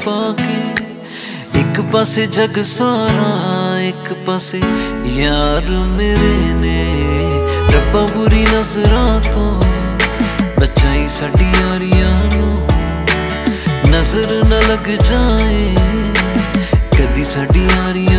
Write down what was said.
पाके। एक पासे जग सारा एक पासे यार मेरे ने, रब्बा बुरी नजरां तो बचाई साडी यारियां नूं। नजर न लग जाए कदी साडी यारियां